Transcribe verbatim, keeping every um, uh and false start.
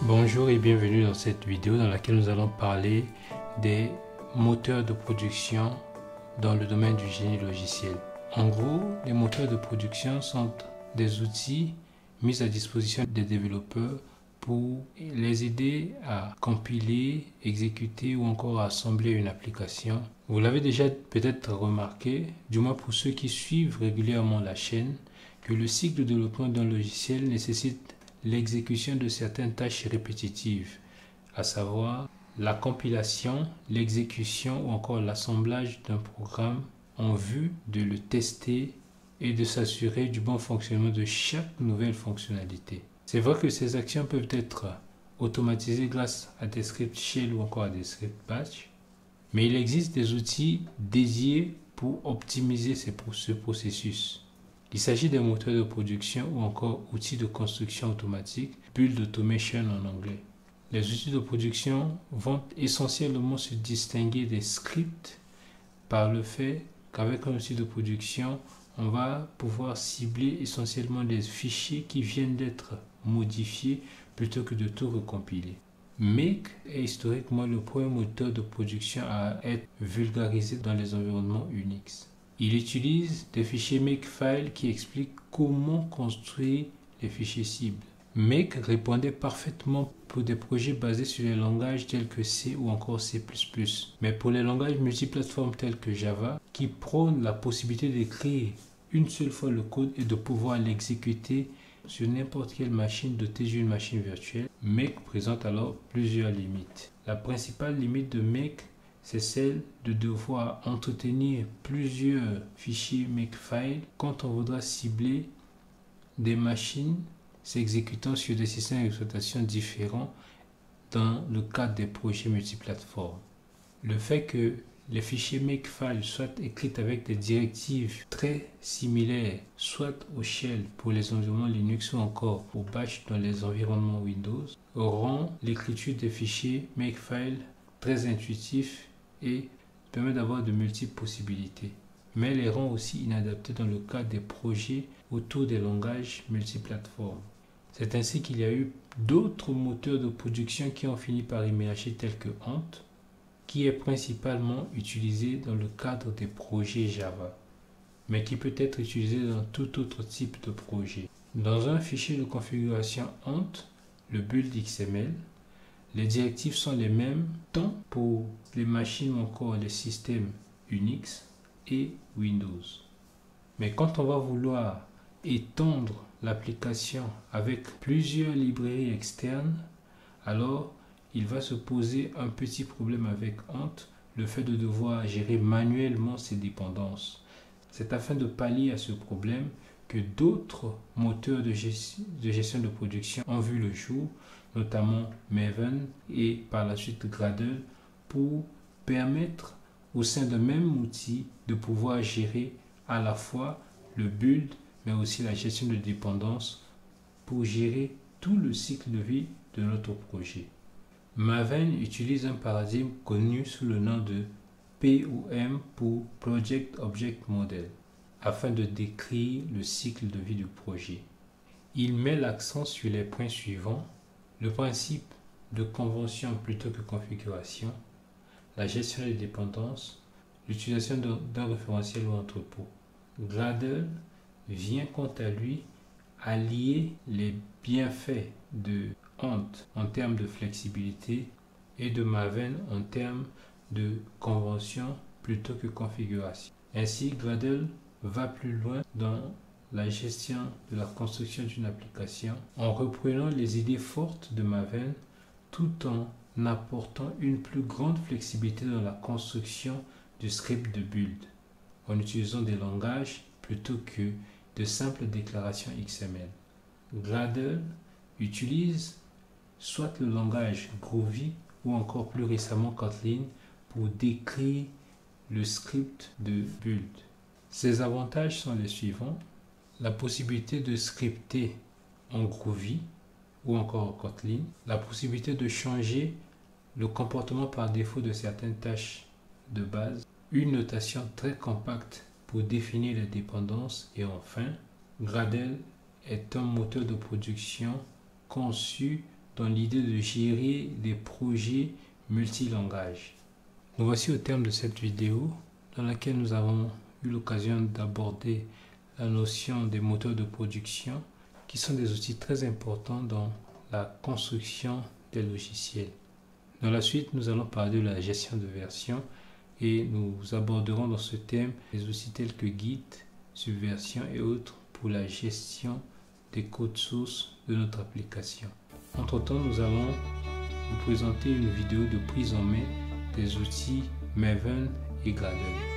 Bonjour et bienvenue dans cette vidéo dans laquelle nous allons parler des moteurs de production dans le domaine du génie logiciel. En gros, les moteurs de production sont des outils mis à disposition des développeurs pour les aider à compiler, exécuter ou encore assembler une application. Vous l'avez déjà peut-être remarqué, du moins pour ceux qui suivent régulièrement la chaîne, que le cycle de développement d'un logiciel nécessite l'exécution de certaines tâches répétitives, à savoir la compilation, l'exécution ou encore l'assemblage d'un programme en vue de le tester et de s'assurer du bon fonctionnement de chaque nouvelle fonctionnalité. C'est vrai que ces actions peuvent être automatisées grâce à des scripts shell ou encore à des scripts batch, mais il existe des outils dédiés pour optimiser ce processus. Il s'agit des moteurs de production ou encore outils de construction automatique, Build Automation en anglais. Les outils de production vont essentiellement se distinguer des scripts par le fait qu'avec un outil de production, on va pouvoir cibler essentiellement des fichiers qui viennent d'être modifiés plutôt que de tout recompiler. Make est historiquement le premier moteur de production à être vulgarisé dans les environnements Unix. Il utilise des fichiers Makefile qui expliquent comment construire les fichiers cibles. Make répondait parfaitement pour des projets basés sur les langages tels que C ou encore C plus plus. Mais pour les langages multiplateformes tels que Java, qui prônent la possibilité d'écrire une seule fois le code et de pouvoir l'exécuter sur n'importe quelle machine dotée d'une machine virtuelle, Make présente alors plusieurs limites. La principale limite de Make, c'est celle de devoir entretenir plusieurs fichiers Makefile quand on voudra cibler des machines s'exécutant sur des systèmes d'exploitation différents dans le cadre des projets multiplateformes. Le fait que les fichiers Makefile soient écrits avec des directives très similaires, soit au shell pour les environnements Linux ou encore au bash dans les environnements Windows, rend l'écriture des fichiers Makefile très intuitif et permet d'avoir de multiples possibilités, mais les rend aussi inadaptés dans le cadre des projets autour des langages multiplateformes. C'est ainsi qu'il y a eu d'autres moteurs de production qui ont fini par émerger tels que Ant, qui est principalement utilisé dans le cadre des projets Java, mais qui peut être utilisé dans tout autre type de projet. Dans un fichier de configuration Ant, le build X M L, les directives sont les mêmes tant pour les machines ou encore les systèmes Unix et Windows. Mais quand on va vouloir étendre l'application avec plusieurs librairies externes, alors il va se poser un petit problème avec Ant, le fait de devoir gérer manuellement ses dépendances. C'est afin de pallier à ce problème que d'autres moteurs de gestion, de gestion de production ont vu le jour, notamment Maven et par la suite Gradle, pour permettre au sein d'un même outil de pouvoir gérer à la fois le build mais aussi la gestion de dépendance pour gérer tout le cycle de vie de notre projet. Maven utilise un paradigme connu sous le nom de P O M pour Project Object Model afin de décrire le cycle de vie du projet. Il met l'accent sur les points suivants: le principe de convention plutôt que configuration, la gestion des dépendances, l'utilisation d'un référentiel ou entrepôt. Gradle vient quant à lui allier les bienfaits de Ant en termes de flexibilité et de Maven en termes de convention plutôt que configuration. Ainsi, Gradle va plus loin dans la gestion de la construction d'une application en reprenant les idées fortes de Maven tout en apportant une plus grande flexibilité dans la construction du script de build en utilisant des langages plutôt que de simples déclarations X M L. Gradle utilise soit le langage Groovy ou encore plus récemment Kotlin pour décrire le script de build. Ses avantages sont les suivants: la possibilité de scripter en Groovy ou encore en Kotlin, la possibilité de changer le comportement par défaut de certaines tâches de base, une notation très compacte pour définir les dépendances et enfin, Gradle est un moteur de production conçu dans l'idée de gérer des projets multilangages. Nous voici au terme de cette vidéo dans laquelle nous avons eu l'occasion d'aborder la notion des moteurs de production qui sont des outils très importants dans la construction des logiciels. Dans la suite, nous allons parler de la gestion de version et nous aborderons dans ce thème des outils tels que Git, Subversion et autres pour la gestion des codes sources de notre application. Entre-temps, nous allons vous présenter une vidéo de prise en main des outils Maven et Gradle.